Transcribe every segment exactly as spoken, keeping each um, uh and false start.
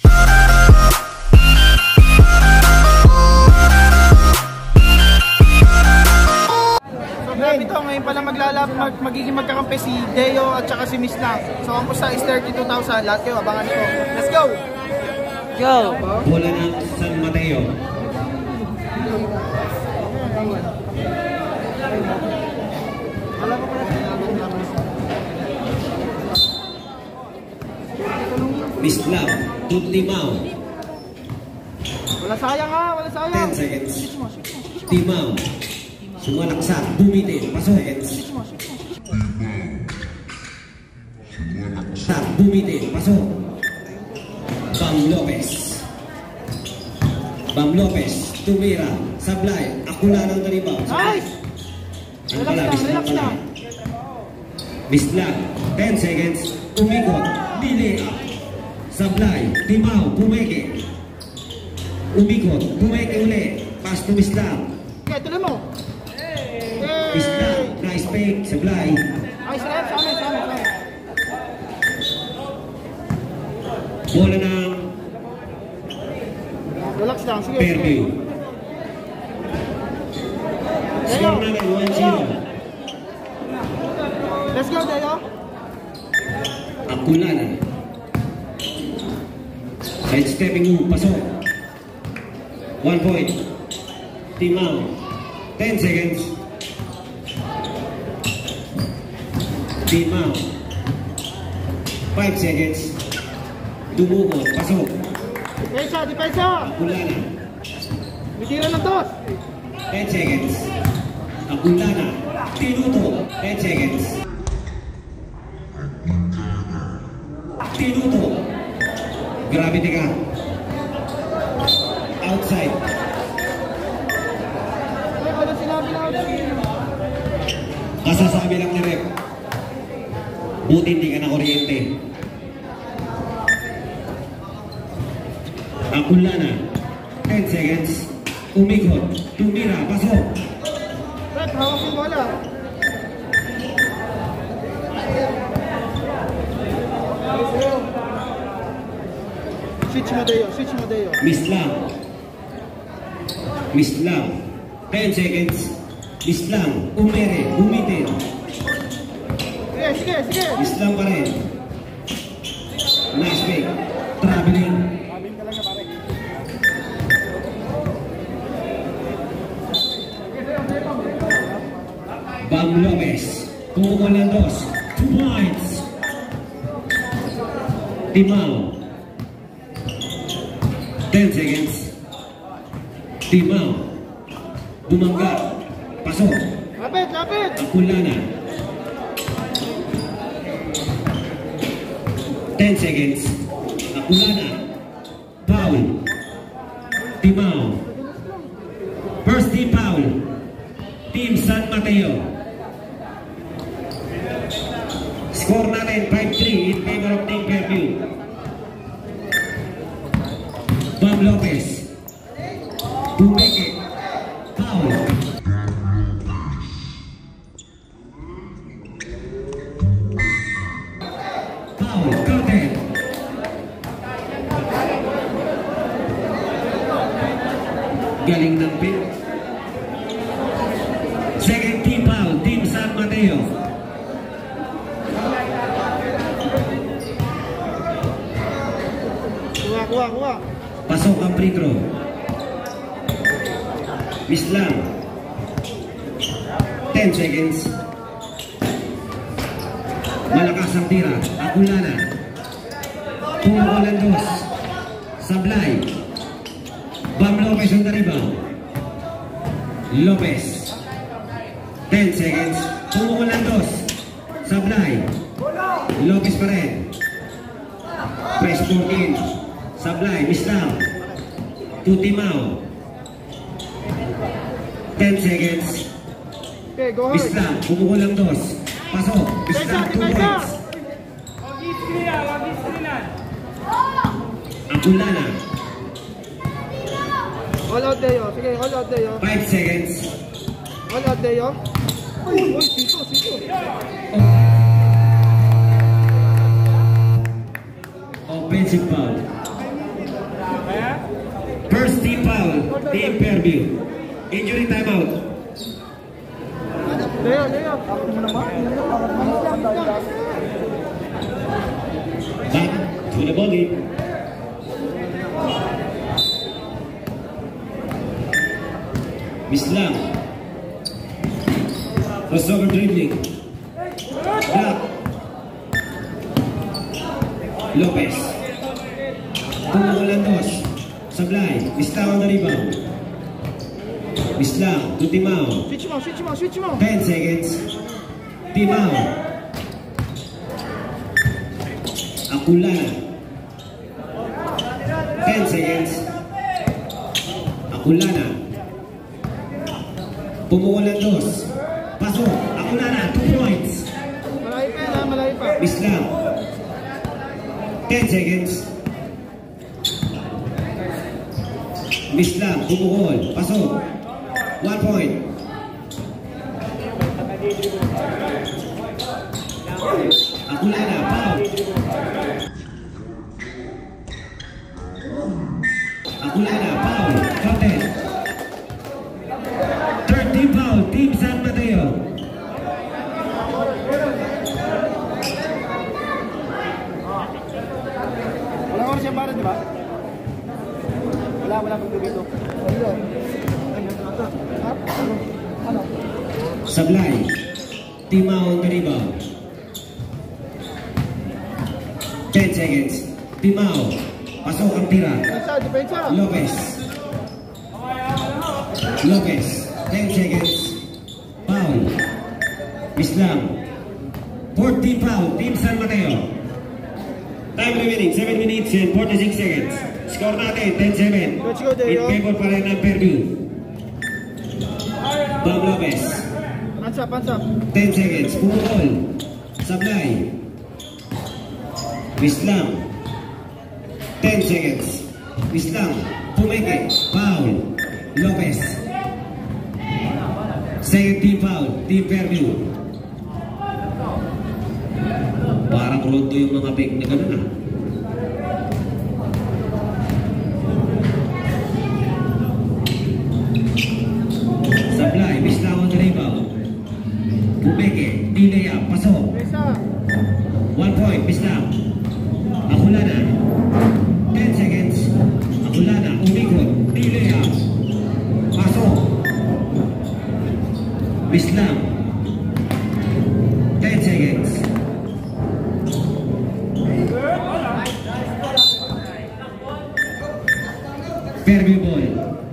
Ito, ngayon pala maglalap, mag, magiging magkakampi si Deo at saka si Miss Lang. So ang pusta is thirty-two thousand. Lahat kayo, abangan nyo. Let's go! Go! Bola ng San Mateo. Miss Lang, Timao. Wala sayang ha, wala sayang. ten seconds. Timao. Sumalaksak, bumitin, pasok. Sumalaksak, bumitin, pasok. Bam Lopez. Bam Lopez, tumira, sablay, akula ng talibaw. Nice! Relax lang, relax lang. Miss Lang, ten seconds, umikot, delay up. Sablay, Timao, pumeke. Umikot, pumeke uli. Pass to Miss Lang. Okay, tuloy mo. Miss Lang, nice fake, sablay. Ay, sarap, sa amin, sa amin, sa amin. Bola ng Relax lang, sige. Fairview. Score namin one zero. Let's go, Deo. Akulana. Side stepping move, pasok. One point. Timao. Ten seconds. Timao. Five seconds. Dumukot, pasok. Depensa, depensa. Akulana. Bitira ng dos. Ten seconds. Akulana. Tinuto. Ten seconds. Tinuto. Gravity ka. Outside. Ay, wala sinabi na ako. Kasasabi lang ni Rep. Buti hindi ka na kuryente. Akulana. ten seconds. Umikot. Tumira. Pasok. Rep, hawak yung bola. Switch mo, Deo. Switch mo, Deo. Miss Lang. Miss Lang. ten seconds. Miss Lang. Umere. Umitin. Sige, sige, sige. Miss Lang pa rin. Nice pick. Traveling. Abing talaga, pare. Bam Lopez. Pumukol ng dos. Two points. Timao. ten seconds. Timao. Bumangga. Pasok. Lapit, lapit. Akulana. ten seconds. Akulana. Foul. Timao. First team foul. Team San Mateo. Score natin five three in favor of Team Fairview. Bam Lopez. Bumeke. Foul. Foul. Curtain. Galing ng pin. Second team foul. Team San Mateo. Kuha, kuha, kuha. Pasok ang free throw. Miss Lang. ten seconds. Malakas ang tira. Akulana. Pumukulan dos. Sablay. Bam Lopez on the rebound. Lopez. ten seconds. Pumukulan dos. Sablay. Lopez pa rin. Press fourteen. Sablay. Miss Lang. To Timao. ten seconds. Okay, go Miss hard. Lang. Pumukulan dos. Pasok. Miss Lang. two points. Akulana. All out, Deo. Sige, all out, Deo. five seconds. All out, Deo. Uy, uy, sito, sito. Offensive foul. Team Fairview. Injury timeout. Leo, Leo. Ako naman naman. Back to the ball game. Mislam. Crossover dribbling. Black. Lopez. Pumukulan dos. Sablay. Mislam on the rebound. Mislam to Timao. Switch mo, switch mo, switch mo. ten seconds. Timao. Akulana. ten seconds. Akulana. Pumukulan dos. Pasok. Akulana. two points. Malayo pa yan, malayo pa. Mislam. ten seconds. Mislam. Pumukul. Pasok. one point. Akulana. Foul. Akulana. Foul. Counted. Third team foul. Team San Mateo. Wala ko siya para, di ba? Wala, wala pag dito. Wala. Ano? Sablay. Timao on the rebound. ten seconds. Timao. Pasok ang tira. Depensa, depensa. Lopez. Lopez. ten seconds. Foul. Islam. Fourth team foul. Team San Mateo. Time remaining. seven minutes and forty-six seconds. Score natin. ten seven. Let's go, Deo. In favor pa rin ng Fairview. Bob Lopez. Hands up, hands up. ten seconds. Pumukol. Sablay. Islam. ten seconds. Islam. Pumeke. Foul. Lopez. Second team foul. Team Fairview. Parang rondo yung mga pick na gano'n ah. Sablay. Islam on the rebound. Pumeke. Delay up. Pasok. Depensa. One point, Mislam. Akulana. ten seconds. Akulana. Umikot. Delay up. Pasok. Mislam. ten seconds. Fairview ball.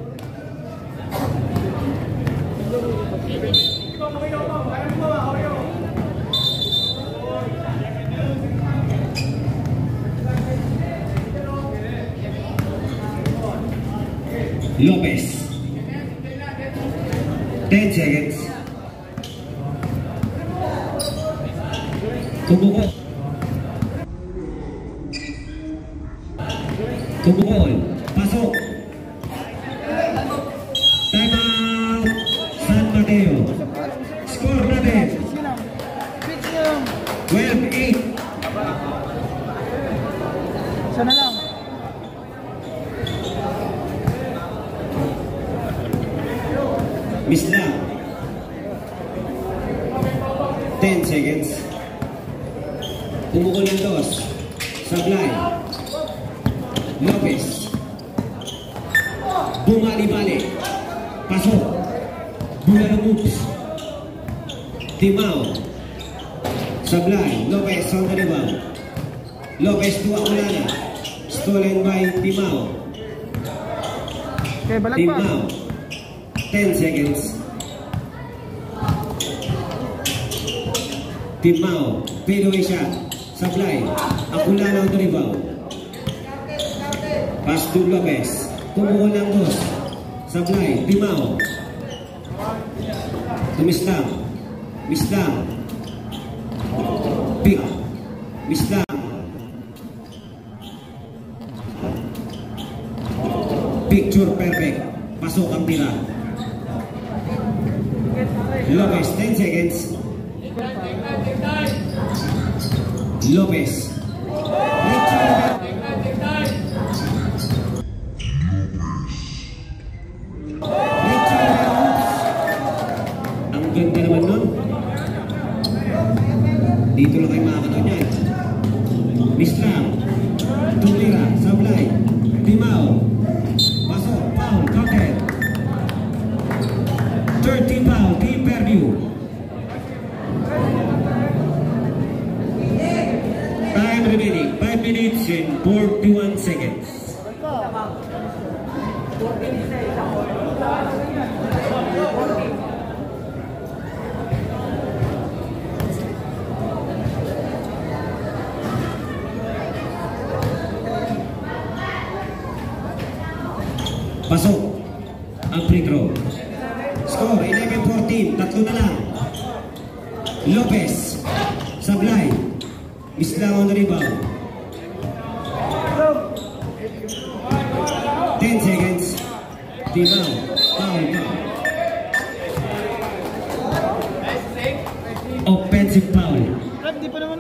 Lopez. ten seconds. Kumukol. Kumukol. Pasok. Time out. San Mateo. Score natin. Switch nyo lang. Switch nyo lang. twelve eight. Isa na lang. Mislam. ten seconds. Pumukul ng dos. Sablay. Lopez. Bumali-bali. Pasok. Bulalo moves. Timao. Sablay. Lopez on the rebound. Lopez to Akulana. Stolen by Timao. Okay, balag pa. Timao. ten seconds. Timao. Fade away shot. Sablay. Akulana on the rebound. Pass to Lopez. Pumukul ng dos. Sablay. Timao. To Mislam. Mislam. Pick. Mislam. Picture perfect. Pasok ang tira. Lopez, ten seconds. Lopez. Pasok ang free throw. Score eleven fourteen, tatlo na lang. Lopez, Sablay, Mislang on the rebound. ten seconds. Timao, foul, foul. Offensive foul. Rep, di pa naman.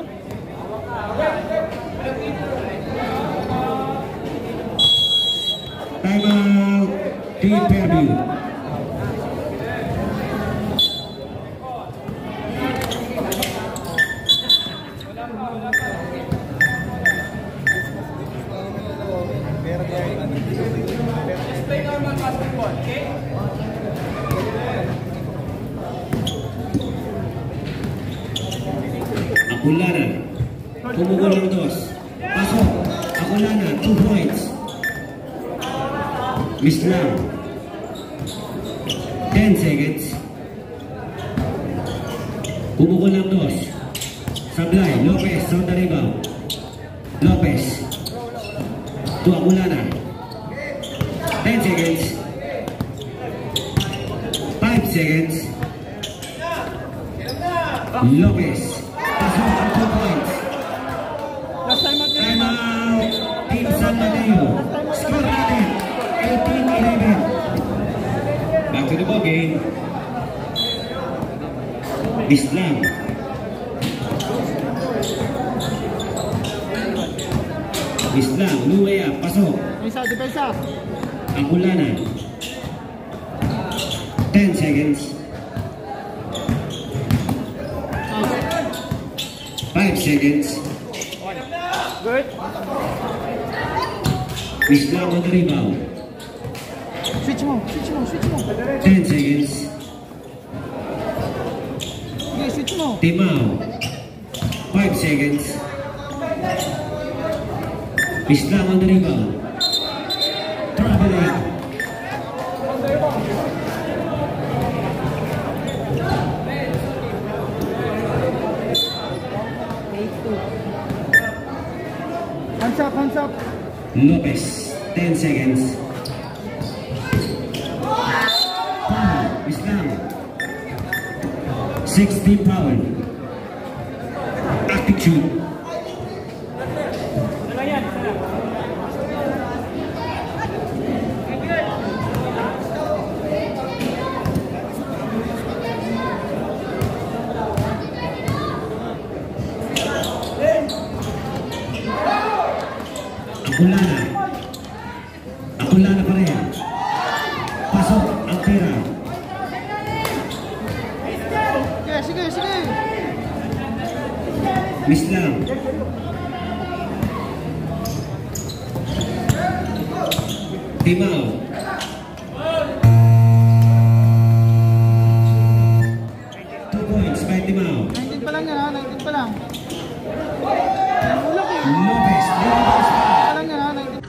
Time out. Team Fairview. Akulana, pumukul ng dos. Pasok, Akulana, two points. Mislang, ten seconds. Pumukul ng dos. Sablay, Lopez on the rebound. Lopez to Akulana. ten seconds. five seconds. Lopez. Pasok ang two points. Last time out. Time out. Team San Mateo. Score natin. eighteen eleven. Back to the ball game. Islam. Islam. Luwea. Pasok. Depensa, depensa. Akulana. ten seconds. five seconds. Good. Islam on the rebound. Switch mo, switch mo, switch mo. ten seconds. Okay, switch mo. Timao. five seconds. Islam on the rebound. Traveling. Hands up, hands up. Lopez. ten seconds. Foul. Islam. sixteen foul. Active shoot. Akulana. Akulana pa rin. Pasok ang tira. Sige, sige, sige. Mislang. Timao. Two points by Timao. nineteen pa lang yan ha, nineteen pa lang. Ulok eh. Lopez. Lopez. Pa lang yan ha, nineteen.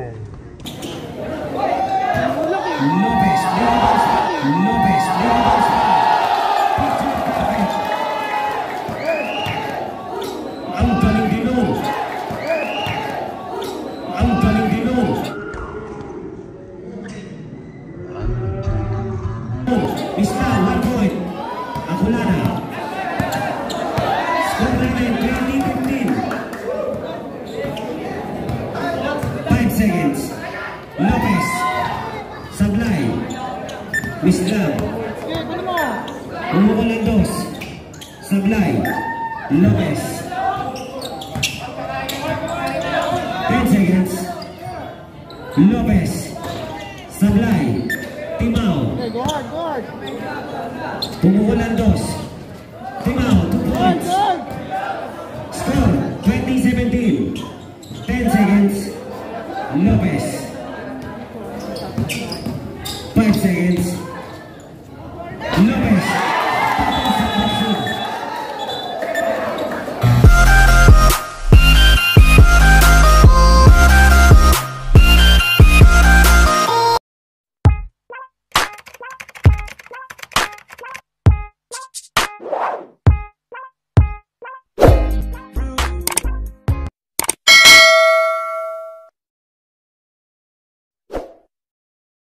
Ulok eh. Lopez. Lopez. Lopez. Lopez. Ang galing din nun. Ang galing din nun. Mislang, one point. Akulana. Score natin, twenty fifteen. five seconds. Lopez. Sablay. Mislang. Sige, kunin mo. Umukol ng dos. Sablay. Lopez. ten seconds. Lopez. Sablay. Timao. Okay, go hard, go hard. Umukol ng dos. Timao. two Go hard, points. go hard. Score twenty seventeen. ten seconds. Lopez. five seconds. Lopez.